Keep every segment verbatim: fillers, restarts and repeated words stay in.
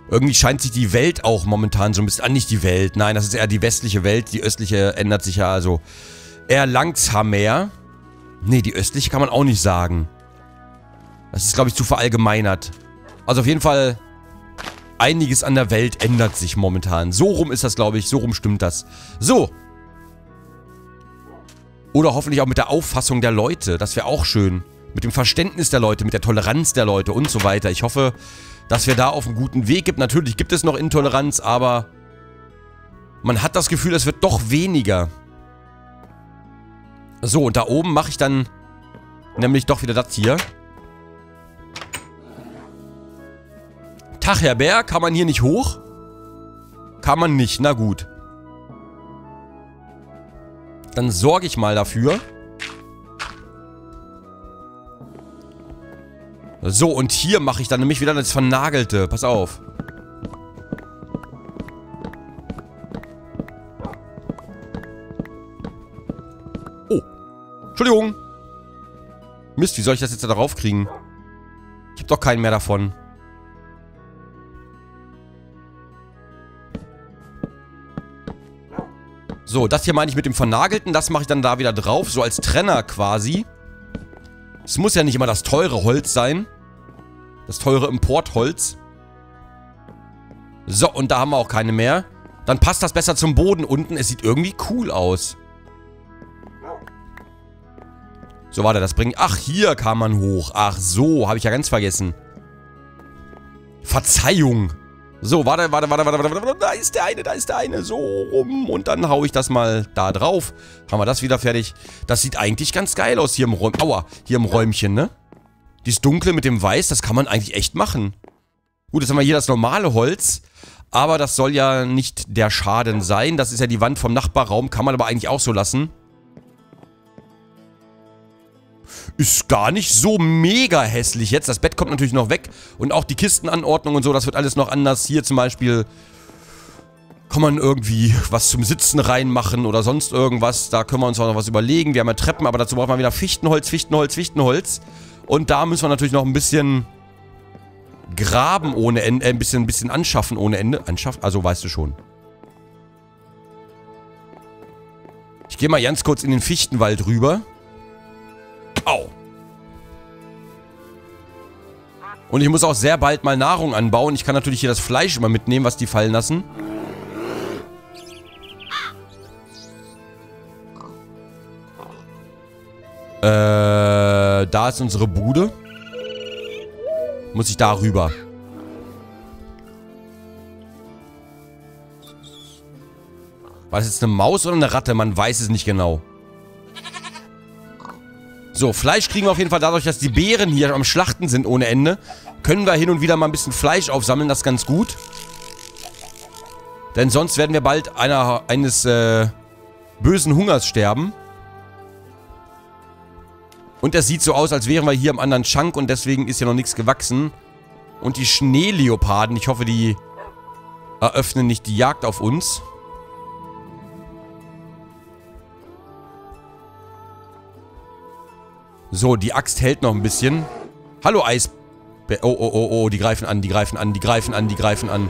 Irgendwie scheint sich die Welt auch momentan so ein bisschen... Ah, nicht die Welt. Nein, das ist eher die westliche Welt. Die östliche ändert sich ja also eher langsamer. Nee, die östliche kann man auch nicht sagen. Das ist, glaube ich, zu verallgemeinert. Also auf jeden Fall... Einiges an der Welt ändert sich momentan. So rum ist das, glaube ich. So rum stimmt das. So. Oder hoffentlich auch mit der Auffassung der Leute. Das wäre auch schön. Mit dem Verständnis der Leute, mit der Toleranz der Leute und so weiter. Ich hoffe, dass wir da auf einen guten Weg gibt. Natürlich gibt es noch Intoleranz, aber man hat das Gefühl, es wird doch weniger. So, und da oben mache ich dann nämlich doch wieder das hier. Tag, Herr Bär, kann man hier nicht hoch? Kann man nicht, na gut. Dann sorge ich mal dafür. So, und hier mache ich dann nämlich wieder das Vernagelte. Pass auf. Oh. Entschuldigung. Mist, wie soll ich das jetzt da drauf kriegen? Ich habe doch keinen mehr davon. So, das hier meine ich mit dem Vernagelten. Das mache ich dann da wieder drauf. So als Trenner quasi. Es muss ja nicht immer das teure Holz sein. Das teure Importholz. So, und da haben wir auch keine mehr. Dann passt das besser zum Boden unten. Es sieht irgendwie cool aus. So, warte, das bringt... Ach, hier kam man hoch. Ach so, habe ich ja ganz vergessen. Verzeihung. So, warte, warte, warte, warte, warte, warte, da ist der eine, da ist der eine, so rum. Und dann hau ich das mal da drauf. Haben wir das wieder fertig. Das sieht eigentlich ganz geil aus hier im Räumchen. Aua, hier im Räumchen, ne? Dieses Dunkle mit dem Weiß, das kann man eigentlich echt machen. Gut, jetzt haben wir hier das normale Holz. Aber das soll ja nicht der Schaden sein. Das ist ja die Wand vom Nachbarraum, kann man aber eigentlich auch so lassen. Ist gar nicht so mega hässlich jetzt. Das Bett kommt natürlich noch weg. Und auch die Kistenanordnung und so, das wird alles noch anders. Hier zum Beispiel kann man irgendwie was zum Sitzen reinmachen oder sonst irgendwas. Da können wir uns auch noch was überlegen. Wir haben ja Treppen, aber dazu braucht man wieder Fichtenholz, Fichtenholz, Fichtenholz. Und da müssen wir natürlich noch ein bisschen graben ohne Ende. Äh, ein bisschen, ein bisschen anschaffen ohne Ende. Anschaffen? Also weißt du schon. Ich gehe mal ganz kurz in den Fichtenwald rüber. Au. Und ich muss auch sehr bald mal Nahrung anbauen. Ich kann natürlich hier das Fleisch immer mitnehmen, was die fallen lassen. Äh, da ist unsere Bude. Muss ich da rüber. War das jetzt eine Maus oder eine Ratte? Man weiß es nicht genau. So, Fleisch kriegen wir auf jeden Fall dadurch, dass die Bären hier am Schlachten sind ohne Ende. Können wir hin und wieder mal ein bisschen Fleisch aufsammeln, das ist ganz gut. Denn sonst werden wir bald einer, eines äh, bösen Hungers sterben. Und es sieht so aus, als wären wir hier am anderen Chunk und deswegen ist hier noch nichts gewachsen. Und die Schneeleoparden, ich hoffe, die eröffnen nicht die Jagd auf uns. So, die Axt hält noch ein bisschen. Hallo, Eis... Oh, oh, oh, oh, die greifen an, die greifen an, die greifen an, die greifen an.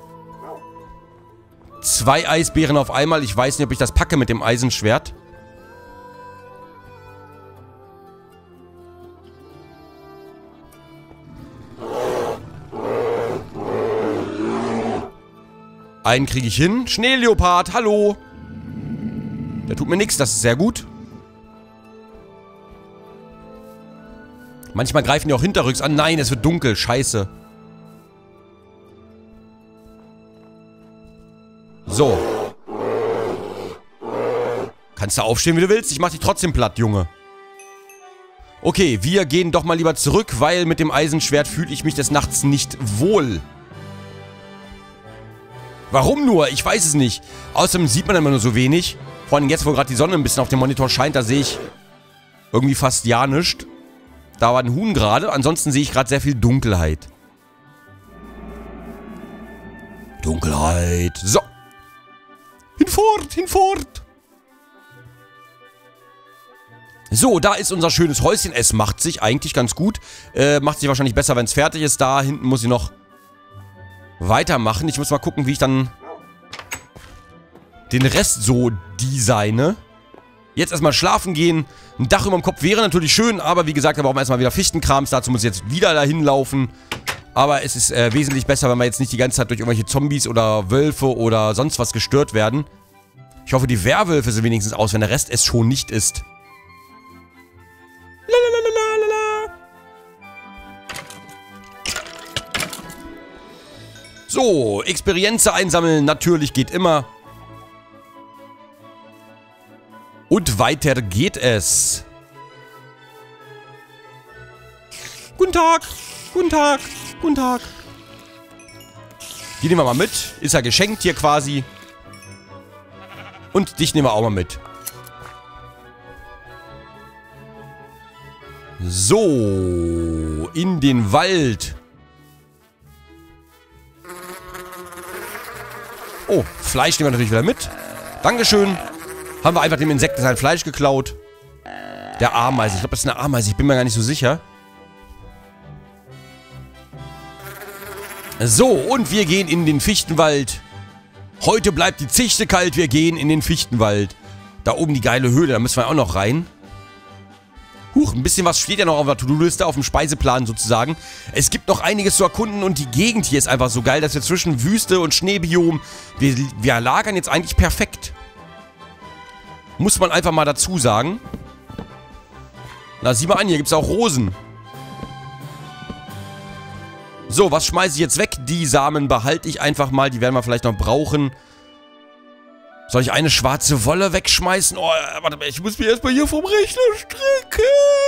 Zwei Eisbären auf einmal. Ich weiß nicht, ob ich das packe mit dem Eisenschwert. Einen kriege ich hin. Schneeleopard, hallo. Der tut mir nichts, das ist sehr gut. Manchmal greifen die auch hinterrücks an. Nein, es wird dunkel. Scheiße. So. Kannst du aufstehen, wie du willst? Ich mach dich trotzdem platt, Junge. Okay, wir gehen doch mal lieber zurück, weil mit dem Eisenschwert fühle ich mich des Nachts nicht wohl. Warum nur? Ich weiß es nicht. Außerdem sieht man immer nur so wenig. Vor allem jetzt, wo gerade die Sonne ein bisschen auf dem Monitor scheint, da sehe ich irgendwie fast ja nichts. Da war ein Huhn gerade. Ansonsten sehe ich gerade sehr viel Dunkelheit. Dunkelheit. So. Hinfort, hinfort. So, da ist unser schönes Häuschen. Es macht sich eigentlich ganz gut. Äh, macht sich wahrscheinlich besser, wenn es fertig ist. Da hinten muss ich noch weitermachen. Ich muss mal gucken, wie ich dann den Rest so designe. Jetzt erstmal schlafen gehen. Ein Dach über dem Kopf wäre natürlich schön, aber wie gesagt, da brauchen wir erstmal wieder Fichtenkrams. Dazu muss ich jetzt wieder dahin laufen. Aber es ist äh, wesentlich besser, wenn wir jetzt nicht die ganze Zeit durch irgendwelche Zombies oder Wölfe oder sonst was gestört werden. Ich hoffe, die Werwölfe sind wenigstens aus, wenn der Rest es schon nicht ist. Lalalala. So, Experienze einsammeln, natürlich geht immer. Und weiter geht es. Guten Tag, guten Tag, guten Tag. Die nehmen wir mal mit. Ist ja geschenkt hier quasi. Und dich nehmen wir auch mal mit. So, in den Wald. Oh, Fleisch nehmen wir natürlich wieder mit. Dankeschön. Haben wir einfach dem Insekten sein Fleisch geklaut. Der Ameise. Ich glaube, das ist eine Ameise. Ich bin mir gar nicht so sicher. So, und wir gehen in den Fichtenwald. Heute bleibt die Zichte kalt. Wir gehen in den Fichtenwald. Da oben die geile Höhle. Da müssen wir auch noch rein. Huch, ein bisschen was steht ja noch auf der To-Do-Liste, auf dem Speiseplan sozusagen. Es gibt noch einiges zu erkunden und die Gegend hier ist einfach so geil, dass wir zwischen Wüste und Schneebiom, wir, wir lagern jetzt eigentlich perfekt. Muss man einfach mal dazu sagen. Na, sieh mal an, hier gibt es auch Rosen. So, was schmeiße ich jetzt weg? Die Samen behalte ich einfach mal, die werden wir vielleicht noch brauchen. Soll ich eine schwarze Wolle wegschmeißen? Oh, warte mal, ich muss mich erstmal hier vom Rechner strecken.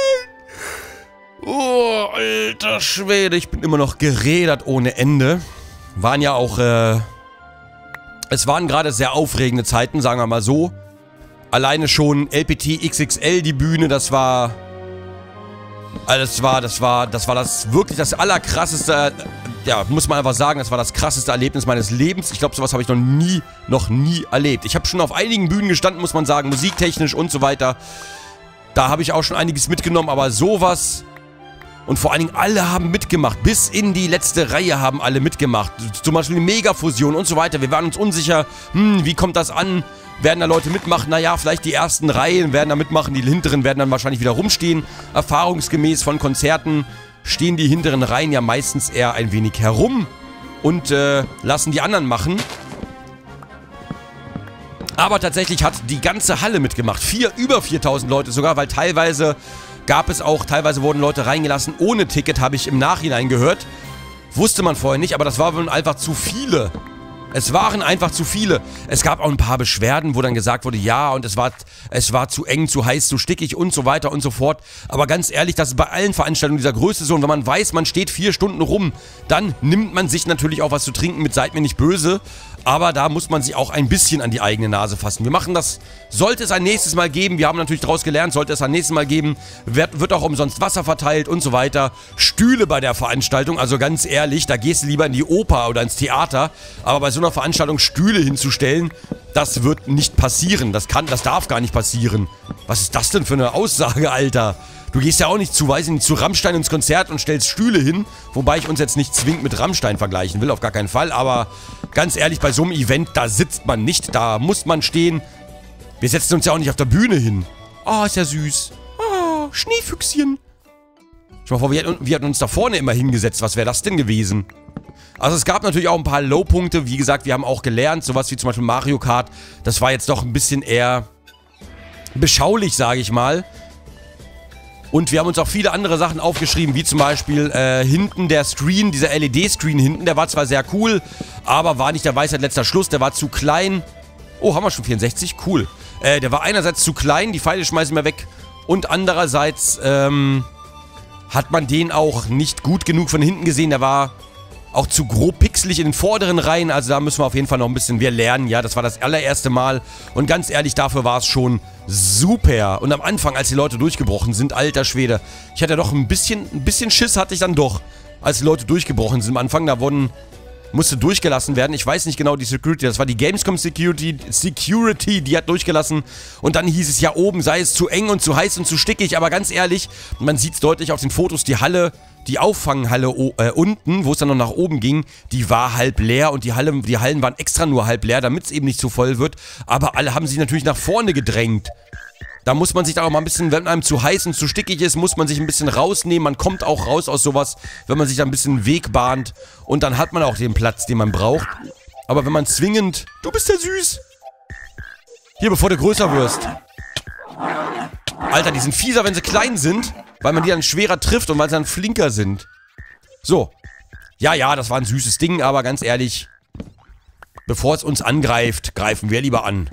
Oh, alter Schwede, ich bin immer noch gerädert ohne Ende. Waren ja auch, äh... Es waren gerade sehr aufregende Zeiten, sagen wir mal so. Alleine schon L P T X X L, die Bühne, das war... Also das war, das war, das war das wirklich das allerkrasseste, ja, muss man einfach sagen, das war das krasseste Erlebnis meines Lebens. Ich glaube, sowas habe ich noch nie, noch nie erlebt. Ich habe schon auf einigen Bühnen gestanden, muss man sagen, musiktechnisch und so weiter. Da habe ich auch schon einiges mitgenommen, aber sowas... Und vor allen Dingen, alle haben mitgemacht. Bis in die letzte Reihe haben alle mitgemacht. Zum Beispiel die Megafusion und so weiter. Wir waren uns unsicher, hm, wie kommt das an? Werden da Leute mitmachen? Naja, vielleicht die ersten Reihen werden da mitmachen. Die hinteren werden dann wahrscheinlich wieder rumstehen. Erfahrungsgemäß von Konzerten stehen die hinteren Reihen ja meistens eher ein wenig herum. Und äh, lassen die anderen machen. Aber tatsächlich hat die ganze Halle mitgemacht. Vier, über viertausend Leute sogar, weil teilweise... Gab es auch, teilweise wurden Leute reingelassen ohne Ticket, habe ich im Nachhinein gehört. Wusste man vorher nicht, aber das waren einfach zu viele. Es waren einfach zu viele. Es gab auch ein paar Beschwerden, wo dann gesagt wurde, ja, und es war, es war zu eng, zu heiß, zu stickig und so weiter und so fort. Aber ganz ehrlich, das ist bei allen Veranstaltungen dieser Größe so. Und wenn man weiß, man steht vier Stunden rum, dann nimmt man sich natürlich auch was zu trinken mit, seid mir nicht böse. Aber da muss man sich auch ein bisschen an die eigene Nase fassen. Wir machen das, sollte es ein nächstes Mal geben, wir haben natürlich daraus gelernt, sollte es ein nächstes Mal geben, wird, wird auch umsonst Wasser verteilt und so weiter. Stühle bei der Veranstaltung, also ganz ehrlich, da gehst du lieber in die Oper oder ins Theater. Aber bei so einer Veranstaltung Stühle hinzustellen, das wird nicht passieren. Das kann, das darf gar nicht passieren. Was ist das denn für eine Aussage, Alter? Du gehst ja auch nicht zu, weiß ich nicht, zu Rammstein ins Konzert und stellst Stühle hin. Wobei ich uns jetzt nicht zwingend mit Rammstein vergleichen will, auf gar keinen Fall. Aber ganz ehrlich, bei so einem Event, da sitzt man nicht, da muss man stehen. Wir setzen uns ja auch nicht auf der Bühne hin. Oh, ist ja süß. Oh, Schneefüchschen. Schau mal vor, wir hätten, wir hätten uns da vorne immer hingesetzt. Was wäre das denn gewesen? Also es gab natürlich auch ein paar Low-Punkte. Wie gesagt, wir haben auch gelernt, sowas wie zum Beispiel Mario Kart. Das war jetzt doch ein bisschen eher beschaulich, sage ich mal. Und wir haben uns auch viele andere Sachen aufgeschrieben, wie zum Beispiel äh, hinten der Screen, dieser L E D-Screen hinten, der war zwar sehr cool, aber war nicht der Weisheit letzter Schluss, der war zu klein. Oh, haben wir schon vierundsechzig? Cool. Äh, der war einerseits zu klein, die Pfeile schmeißen wir weg. Und andererseits ähm, hat man den auch nicht gut genug von hinten gesehen, der war auch zu grob pixelig in den vorderen Reihen, also da müssen wir auf jeden Fall noch ein bisschen, wir lernen, ja, das war das allererste Mal und ganz ehrlich, dafür war es schon super. Und am Anfang, als die Leute durchgebrochen sind, alter Schwede, ich hatte doch ein bisschen, ein bisschen Schiss hatte ich dann doch, als die Leute durchgebrochen sind am Anfang, da wurden, musste durchgelassen werden. Ich weiß nicht genau, die Security, das war die Gamescom Security, Security, die hat durchgelassen. Und dann hieß es ja oben, sei es zu eng und zu heiß und zu stickig. Aber ganz ehrlich, man sieht es deutlich auf den Fotos, die Halle, die Auffanghalle äh, unten, wo es dann noch nach oben ging, die war halb leer. Und die, Halle, die Hallen waren extra nur halb leer, damit es eben nicht zu voll wird. Aber alle haben sich natürlich nach vorne gedrängt. Da muss man sich dann auch mal ein bisschen, wenn einem zu heiß und zu stickig ist, muss man sich ein bisschen rausnehmen. Man kommt auch raus aus sowas, wenn man sich da ein bisschen Weg bahnt. Und dann hat man auch den Platz, den man braucht. Aber wenn man zwingend... Du bist ja süß! Hier, bevor du größer wirst. Alter, die sind fieser, wenn sie klein sind, weil man die dann schwerer trifft und weil sie dann flinker sind. So. Ja, ja, das war ein süßes Ding, aber ganz ehrlich, bevor es uns angreift, greifen wir lieber an.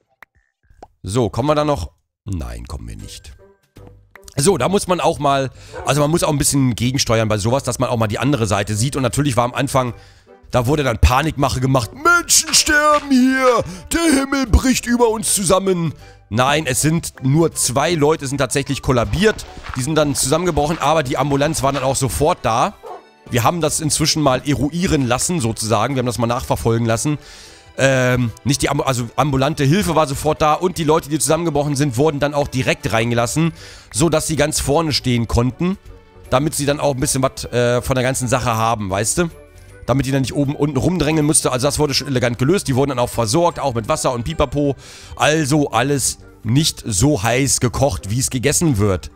So, kommen wir da noch... Nein, kommen wir nicht. So, da muss man auch mal, also man muss auch ein bisschen gegensteuern bei sowas, dass man auch mal die andere Seite sieht. Und natürlich war am Anfang, da wurde dann Panikmache gemacht. Menschen sterben hier, der Himmel bricht über uns zusammen. Nein, es sind nur zwei Leute, sind tatsächlich kollabiert. Die sind dann zusammengebrochen, aber die Ambulanz war dann auch sofort da. Wir haben das inzwischen mal eruieren lassen, sozusagen. Wir haben das mal nachverfolgen lassen. Ähm, nicht die Am also ambulante Hilfe war sofort da und die Leute, die zusammengebrochen sind, wurden dann auch direkt reingelassen, so dass sie ganz vorne stehen konnten, damit sie dann auch ein bisschen was äh, von der ganzen Sache haben, weißt du? Damit die dann nicht oben unten rumdrängeln musste. Also das wurde schon elegant gelöst. Die wurden dann auch versorgt, auch mit Wasser und Pipapo. Also alles nicht so heiß gekocht, wie es gegessen wird.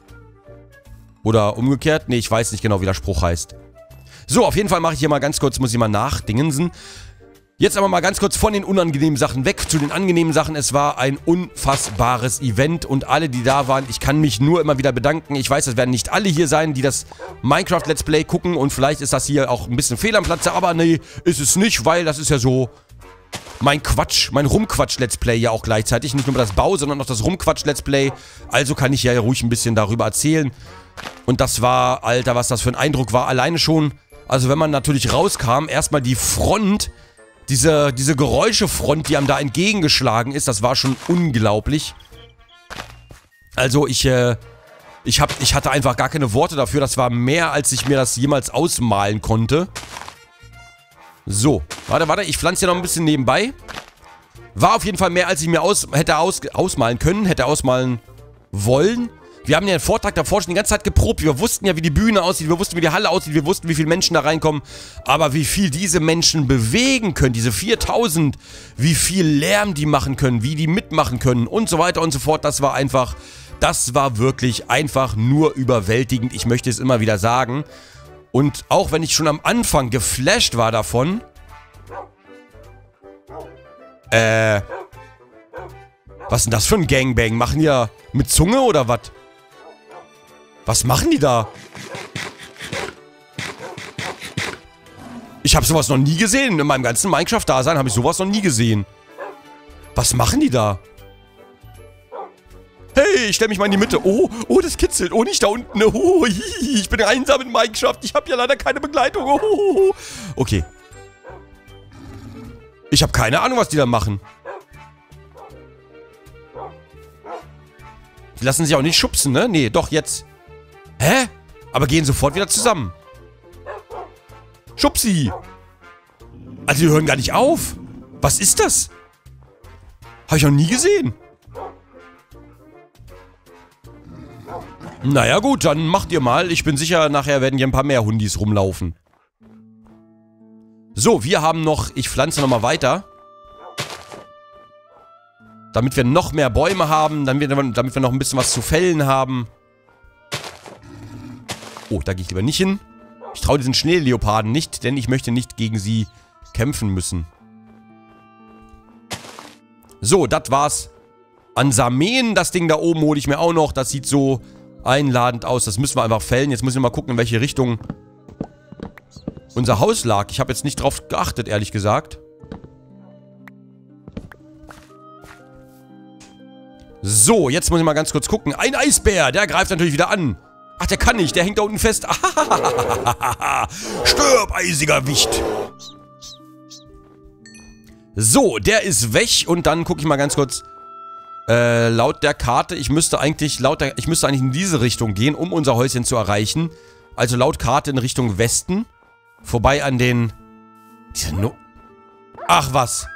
Oder umgekehrt? Nee, ich weiß nicht genau, wie der Spruch heißt. So, auf jeden Fall mache ich hier mal ganz kurz, muss ich mal nachdingensen. Jetzt aber mal ganz kurz von den unangenehmen Sachen weg zu den angenehmen Sachen. Es war ein unfassbares Event und alle, die da waren, ich kann mich nur immer wieder bedanken. Ich weiß, es werden nicht alle hier sein, die das Minecraft-Let's Play gucken und vielleicht ist das hier auch ein bisschen fehl am Platze, aber nee, ist es nicht, weil das ist ja so mein Quatsch, mein Rumquatsch-Let's Play ja auch gleichzeitig. Nicht nur das Bau, sondern auch das Rumquatsch-Let's Play. Also kann ich ja ruhig ein bisschen darüber erzählen. Und das war, Alter, was das für ein Eindruck war. Alleine schon, also wenn man natürlich rauskam, erstmal die Front... Diese, diese Geräuschefront, die einem da entgegengeschlagen ist, das war schon unglaublich. Also ich, äh, ich, hab, ich hatte einfach gar keine Worte dafür. Das war mehr, als ich mir das jemals ausmalen konnte. So, warte, warte, ich pflanze hier noch ein bisschen nebenbei. War auf jeden Fall mehr, als ich mir aus, hätte aus, ausmalen können, hätte ausmalen wollen. Wir haben ja den Vortrag davor schon die ganze Zeit geprobt. Wir wussten ja, wie die Bühne aussieht. Wir wussten, wie die Halle aussieht. Wir wussten, wie viele Menschen da reinkommen. Aber wie viel diese Menschen bewegen können, diese viertausend, wie viel Lärm die machen können, wie die mitmachen können und so weiter und so fort. Das war einfach, das war wirklich einfach nur überwältigend. Ich möchte es immer wieder sagen. Und auch wenn ich schon am Anfang geflasht war davon. Äh. Was ist denn das für ein Gangbang? Machen die ja mit Zunge oder was? Was machen die da? Ich habe sowas noch nie gesehen. In meinem ganzen Minecraft-Dasein habe ich sowas noch nie gesehen. Was machen die da? Hey, ich stelle mich mal in die Mitte. Oh, oh, das kitzelt. Oh, nicht da unten. Oh, ich bin einsam in Minecraft. Ich habe ja leider keine Begleitung. Oh, okay. Ich habe keine Ahnung, was die da machen. Die lassen sich auch nicht schubsen, ne? Nee, doch, jetzt. Hä? Aber gehen sofort wieder zusammen. Schubsi! Also, die hören gar nicht auf. Was ist das? Habe ich noch nie gesehen. Naja, gut, dann macht ihr mal. Ich bin sicher, nachher werden hier ein paar mehr Hundis rumlaufen. So, wir haben noch... Ich pflanze nochmal weiter. Damit wir noch mehr Bäume haben, damit wir, damit wir noch ein bisschen was zu fällen haben. Oh, da gehe ich lieber nicht hin. Ich traue diesen Schneeleoparden nicht, denn ich möchte nicht gegen sie kämpfen müssen. So, das war's. An Samen, das Ding da oben hole ich mir auch noch. Das sieht so einladend aus. Das müssen wir einfach fällen. Jetzt muss ich mal gucken, in welche Richtung unser Haus lag. Ich habe jetzt nicht drauf geachtet, ehrlich gesagt. So, jetzt muss ich mal ganz kurz gucken. Ein Eisbär, der greift natürlich wieder an. Ach, der kann nicht, der hängt da unten fest. Stirb, eisiger Wicht. So, der ist weg. Und dann gucke ich mal ganz kurz. Äh, laut der Karte, ich müsste eigentlich, laut der, ich müsste eigentlich in diese Richtung gehen, um unser Häuschen zu erreichen. Also laut Karte in Richtung Westen. Vorbei an den Diese No... Ach, was?